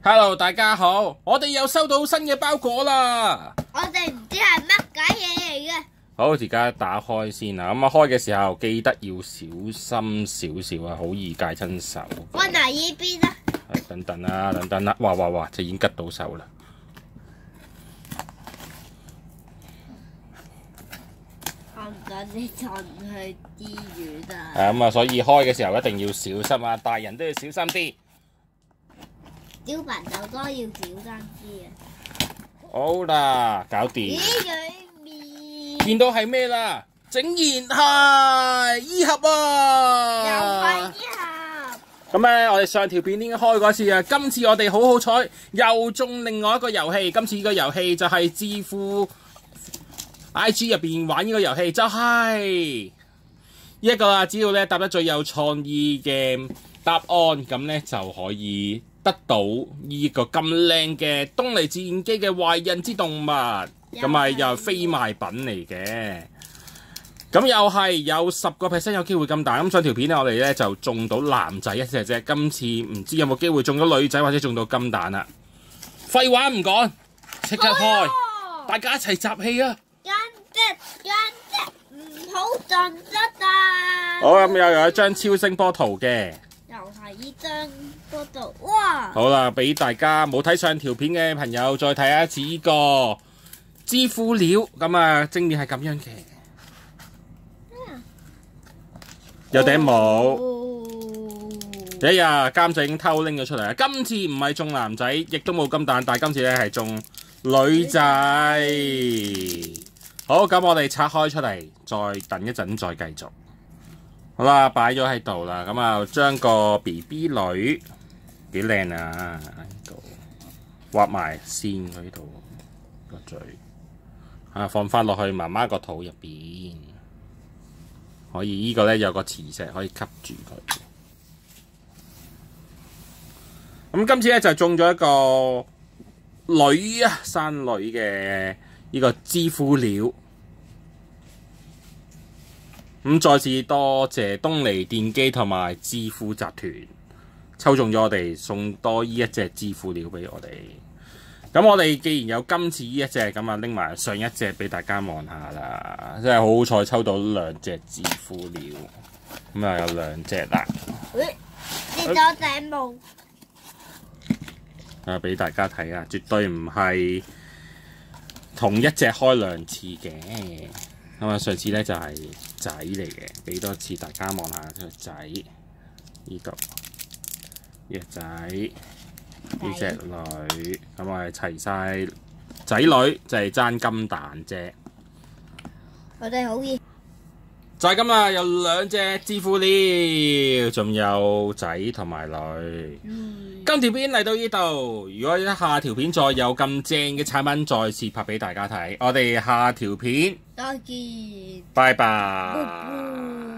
Hello， 大家好，我哋又收到新嘅包裹啦。 我哋唔知係乜鬼嘢嚟嘅。 好，而家打開先啦。咁啊，開嘅時候記得要小心少少啊，好易戒親手。 放埋呢邊啊。 等等啦，等等啦，哇，就已經吉到手啦。 我唔想你進去醫院啊。 咁啊，所以開嘅時候一定要小心啊，大人都要小心啲。 小朋友都要小心啲啊。 好啦，搞掂。 裏面見到係咩啦？竟然係衣盒啊！ 又係衣盒。 咁咧，我哋上條片已經開過一次啊。今次我哋好彩，又中另外一個遊戲。今次呢個遊戲就係致富 IG 入邊玩呢個遊戲，就係呢一個啦。只要咧答得最有創意嘅答案，咁咧就可以得到呢個咁靚嘅東尼自然機嘅壞人之動物。咁咪又係非賣品嚟嘅。咁又係有10% 有機會咁大。咁上條片咧，我哋咧就中到男仔一隻啫。今次唔知有冇機會中到女仔或者中到金蛋啦。廢話唔講，即刻開，大家一齊集氣啊！ 間唔好撞得啊！ 好，咁又有一張超聲波圖嘅， 又係呢張嗰度，哇！ 好啦，俾大家冇睇上條片嘅朋友再睇一次呢個致富鳥。咁啊，正面係咁樣嘅，有頂帽。一日監製已經偷拎咗出嚟啦。今次唔係中男仔，亦都冇金蛋，但係今次咧係中女仔。好，咁我哋拆開出嚟，再等一陣再繼續。好啦，擺咗喺度啦。咁啊，將個 BB 女幾靚啊，喺度畫埋線喺度個嘴啊，放翻落去媽媽個肚入邊。可以呢個咧有個磁石可以吸住佢。咁今次咧就中咗一個女啊，生女嘅呢個致富鳥。咁再次多謝東尼電機同埋致富集團抽中咗我哋，送多呢一隻致富鳥俾我哋。咁我哋既然有今次呢一隻，咁啊拎埋上一隻俾大家望下啦。真係好好彩抽到2隻致富鳥，咁啊有2隻啦。 跌咗頂帽。 啊！俾大家睇啊，絕對唔係同一隻開2次嘅。咁啊，上次咧就係仔嚟嘅，俾多次大家望下個仔。呢度呢隻仔，呢隻女，咁啊齊晒仔女，就係爭金蛋啫。 我哋好熱。 就係咁啦，有2隻致富鳥，仲有仔同埋女。今條片嚟到呢度，如果下條片再有咁正嘅產品，再次拍俾大家睇。我哋下條片再見。 拜拜。